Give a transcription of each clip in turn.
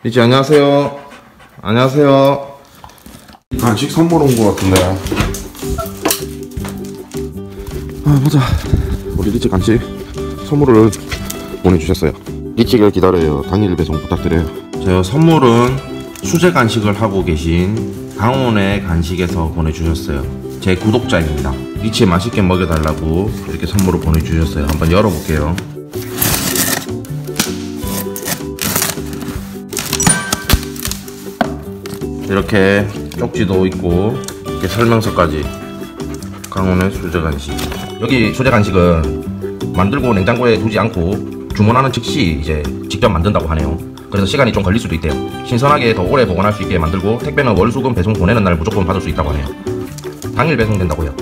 리치 안녕하세요. 안녕하세요. 간식 선물 온 것 같은데. 보자. 우리 리치 간식 선물을 보내주셨어요. 리치를 기다려요. 당일 배송 부탁드려요. 저 선물은 수제 간식을 하고 계신 강원의 간식에서 보내주셨어요. 제 구독자입니다. 리치 맛있게 먹여달라고 이렇게 선물을 보내주셨어요. 한번 열어볼게요. 이렇게 쪽지도 있고 이렇게 설명서까지. 강원의 수제 간식. 여기 수제 간식은 만들고 냉장고에 두지 않고 주문하는 즉시 이제 직접 만든다고 하네요. 그래서 시간이 좀 걸릴 수도 있대요. 신선하게 더 오래 보관할 수 있게 만들고 택배는 월, 수, 금 배송 보내는 날 무조건 받을 수 있다고 하네요. 당일 배송된다고요.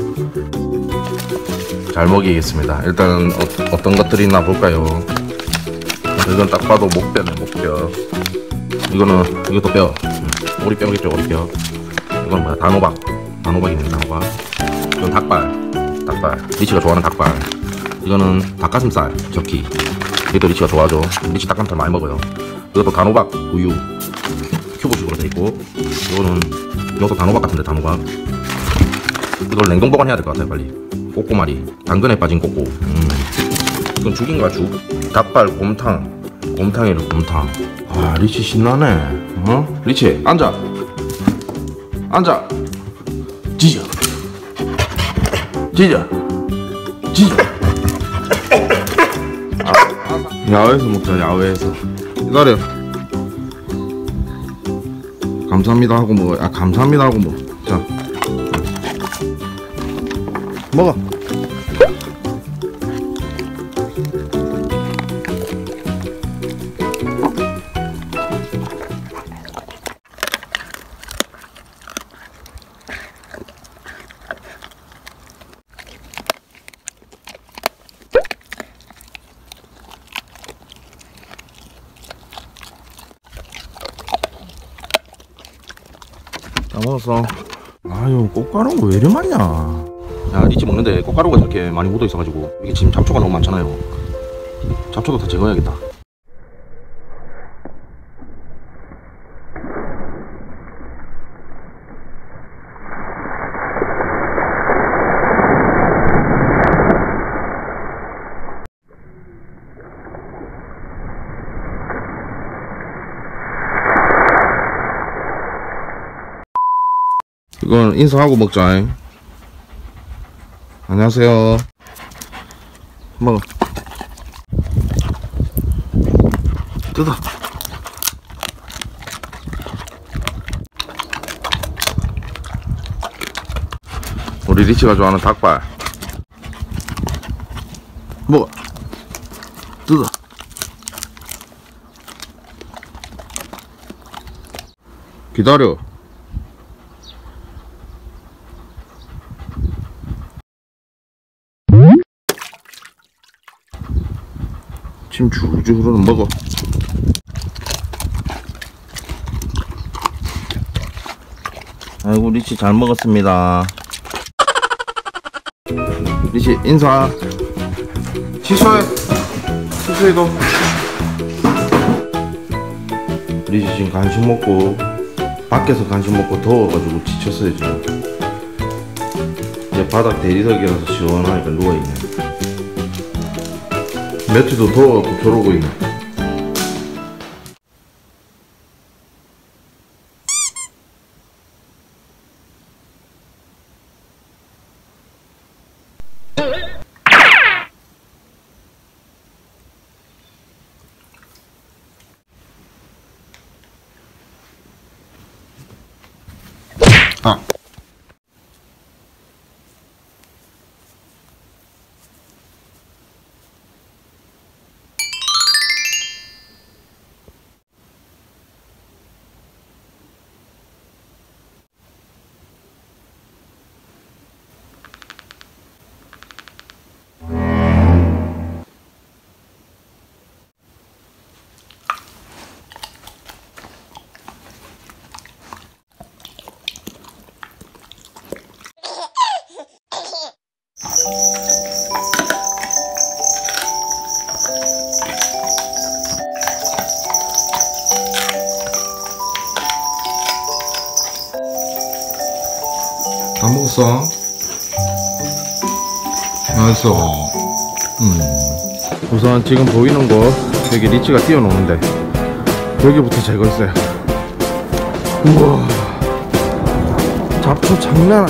잘 먹이겠습니다. 일단 어떤 것들이 있나 볼까요? 이건 딱 봐도 목뼈네, 목뼈. 이것도 뼈. 오리뼈겠죠, 오리뼈. 이건 뭐야? 단호박이네, 단호박. 이건 닭발. 리치가 좋아하는 닭발. 이거는 닭가슴살, 저키. 이것도 리치가 좋아하죠. 리치 닭가슴살 많이 먹어요. 이것도 단호박, 우유. 큐브식으로 돼있고. 이것도 단호박 같은데, 단호박. 이걸 냉동 보관해야 될 것 같아요, 빨리. 꼬꼬마리. 당근에 빠진 꼬꼬. 이건 죽인가, 죽? 닭발, 곰탕이래, 곰탕. 아, 리치 신나네. 리치, 앉아. 짖어. 야외에서 먹자. 야외에서. 기다려. 감사합니다 하고 먹어. 감사합니다 하고 먹어. 자, 먹어. 다 먹었어. 아유, 꽃가루가 왜 이리 많냐. 야, 리치 먹는데 꽃가루가 저렇게 많이 묻어 있어가지고 이게 지금 잡초가 너무 많잖아요. 잡초도 다 제거해야겠다. 이건 인사하고 먹자. 안녕하세요. 먹어. 뜯어. 우리 리치가 좋아하는 닭발. 먹어. 뜯어. 기다려. 침 줄줄 흐르는 먹어. 아이고, 리치 잘 먹었습니다. 리치 인사. 취소해도. 리치 지금 간식 먹고 밖에서 간식 먹고 더워가지고 지쳤어요 지금. 이제 바닥 대리석이라서 시원하니까 누워있네. 매트도 더워갖고 겨루고 있네. 다 먹었어? 알았어. 우선 지금 보이는 거 여기 리치가 뛰어노는데 여기부터 제거했어요. 우와, 잡초 장난